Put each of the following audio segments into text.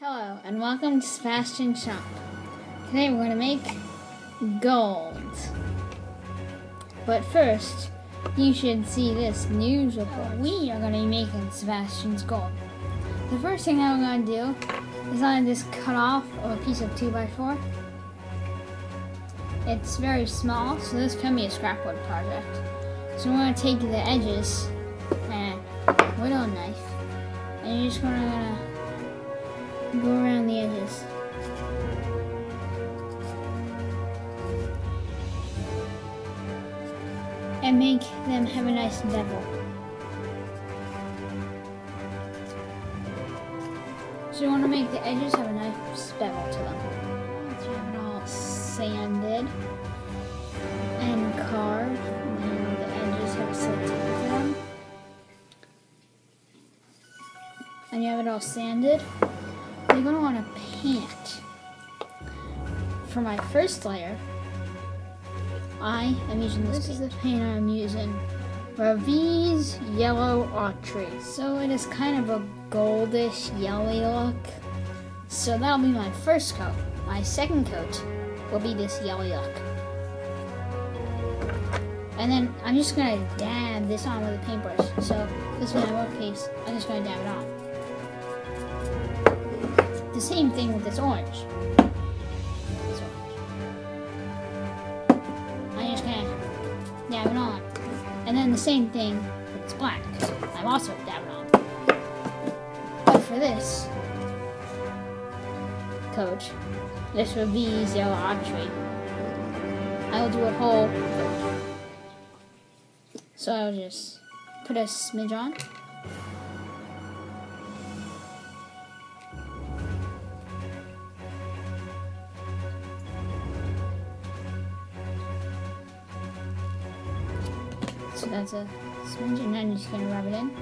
Hello and welcome to Sebastian Shop. Today we're going to make gold. But first, you should see this news report. We are going to be making Sebastian's gold. The first thing that we're going to do is I'm going to just cut off a piece of 2x4. It's very small, so this can be a scrapwood project. So we're going to take the edges and with a knife, and you're just going to go around the edges. And make them have a nice bevel. So you want to make the edges have a nice bevel to them. Once you have it all sanded and carved, and the edges have a slit to them, and you have it all sanded, you're going to want to paint. For my first layer, I am using this is the paint I'm using, Raviz Yellow Ochre. So it is kind of a goldish yellowy look. So that'll be my first coat. My second coat will be this yellowy look. And then I'm just going to dab this on with a paintbrush. So this is my workpiece. I'm just going to dab it on. The same thing with this orange. I'm just gonna dab it on. And then the same thing with this black. I'm also dabbing on. But for this coat, this Raviz Yellow Ochre, I will do a whole coat. So I'll just put a smidge on. So that's a smidge, and then I'm just going to rub it in.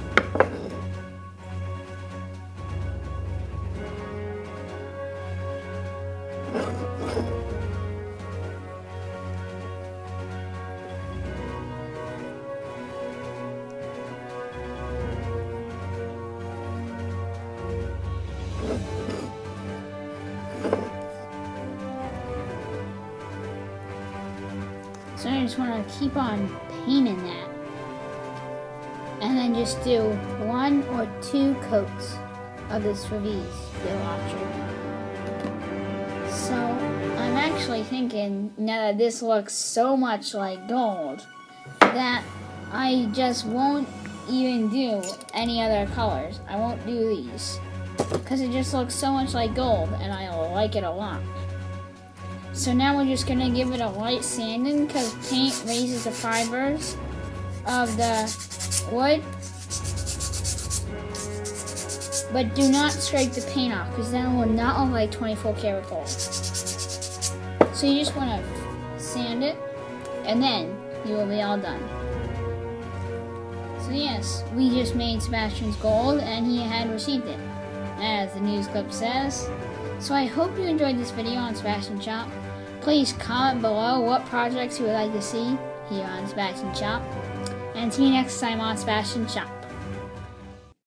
So I just want to keep on painting that, and then just do 1 or 2 coats of this Raviz Yellow Ochre. So I'm actually thinking, now that this looks so much like gold, that I just won't even do any other colors. I won't do these, because it just looks so much like gold, and I like it a lot. So now we're just going to give it a light sanding, because paint raises the fibers of the wood. But do not scrape the paint off, because then it will not look like 24 karat gold. So you just want to sand it, and then you will be all done. So yes, we just made Sebastian's gold, and he had received it, as the news clip says. So I hope you enjoyed this video on Sebastian Shop. Please comment below what projects you would like to see here on Sebastian Shop. And see you next time on Sebastian Shop.